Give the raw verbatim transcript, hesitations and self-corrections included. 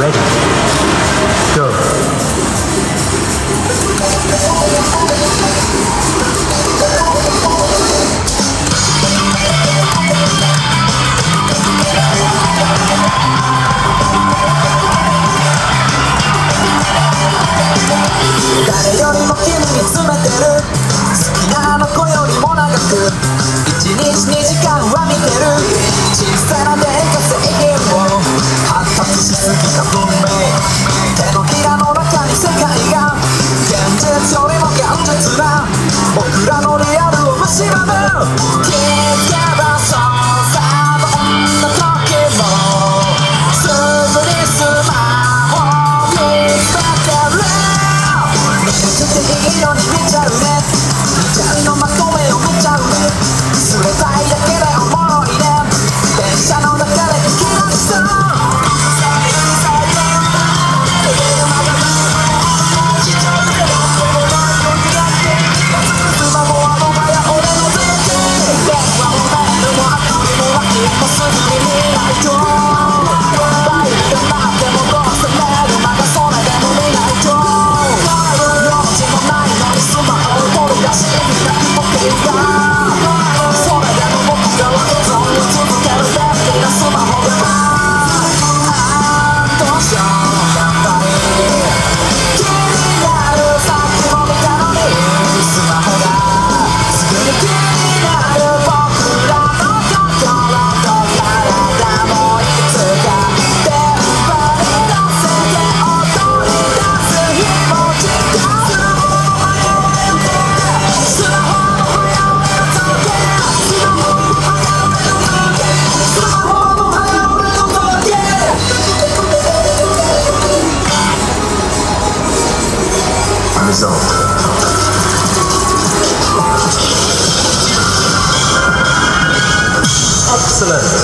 Ready. Go. 誰よりも君に詰めてる好きなあの子よりも長くいちにちにじかんは見てる小さな電化製品を発達しすぎた文明手のひらの中に世界が現実よりも現実な僕らのリアルを蝕む気づけばそうさどんな時もすぐにスマホ見つめてる見つけていいのに見ちゃうね見ちゃうのまとめを見ちゃうねすれたいだけでおもろいね電車の中で聞き出しそうResult. Excellent.